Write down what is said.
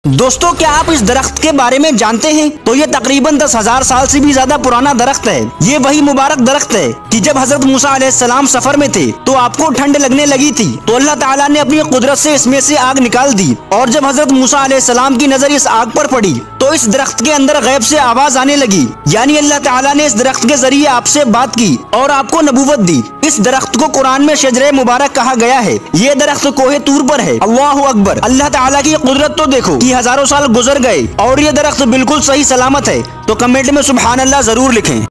दोस्तों, क्या आप इस दरख्त के बारे में जानते हैं? तो ये तकरीबन 10,000 साल से भी ज्यादा पुराना दरख्त है। ये वही मुबारक दरख्त है कि जब हजरत मूसा अलैहिस्सलाम सफर में थे तो आपको ठंड लगने लगी थी, तो अल्लाह ताला ने अपनी कुदरत से इसमें से आग निकाल दी। और जब हजरत मूसा अलैहिस्सलाम की नजर इस आग पर पड़ी तो इस दरख्त के अंदर गैब से आवाज आने लगी, यानी अल्लाह ताला ने इस दरख्त के जरिए आपसे बात की और आपको नबूवत दी। इस दरख्त को कुरान में शजरे मुबारक कहा गया है। ये दरख्त कोहे तूर पर है। अल्लाहु अकबर। अल्लाह ताला की कुदरत तो देखो कि हजारों साल गुजर गए और ये दरख्त बिल्कुल सही सलामत है। तो कमेंट में सुभान अल्लाह जरूर लिखें।